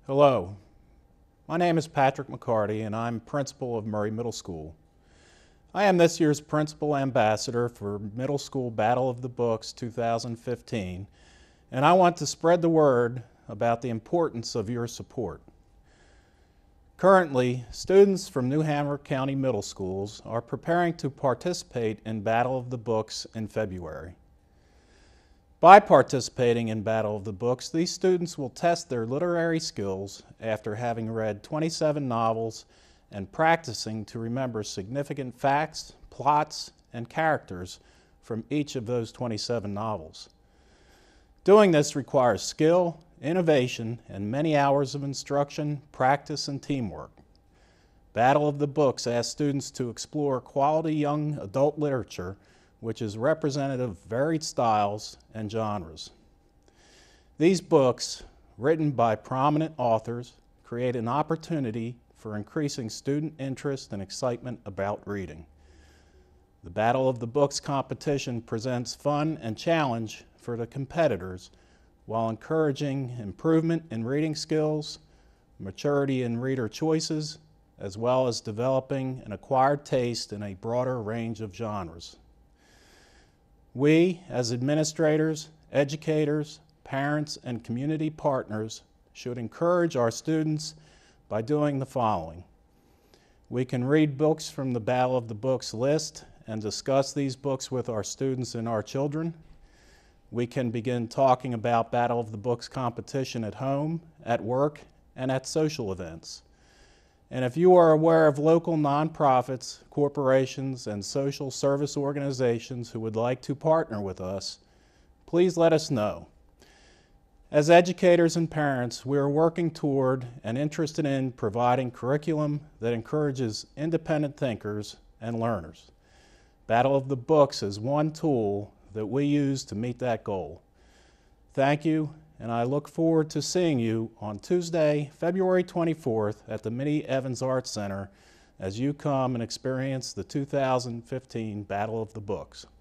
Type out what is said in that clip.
Hello, my name is Patrick McCarty and I'm principal of Murray Middle School. I am this year's Principal Ambassador for Middle School Battle of the Books 2015, and I want to spread the word about the importance of your support. Currently, students from New Hanover County Middle Schools are preparing to participate in Battle of the Books in February. By participating in Battle of the Books, these students will test their literary skills after having read 27 novels and practicing to remember significant facts, plots, and characters from each of those 27 novels. Doing this requires skill, innovation, and many hours of instruction, practice, and teamwork. Battle of the Books asks students to explore quality young adult literature which is representative of varied styles and genres. These books, written by prominent authors, create an opportunity for increasing student interest and excitement about reading. The Battle of the Books competition presents fun and challenge for the competitors while encouraging improvement in reading skills, maturity in reader choices, as well as developing an acquired taste in a broader range of genres. We, as administrators, educators, parents, and community partners, should encourage our students by doing the following. We can read books from the Battle of the Books list and discuss these books with our students and our children. We can begin talking about Battle of the Books competition at home, at work, and at social events. And if you are aware of local nonprofits, corporations, and social service organizations who would like to partner with us, please let us know. As educators and parents, we are working toward and interested in providing curriculum that encourages independent thinkers and learners. Battle of the Books is one tool that we use to meet that goal. Thank you. And I look forward to seeing you on Tuesday, February 24th at the Minnie Evans Arts Center as you come and experience the 2015 Battle of the Books.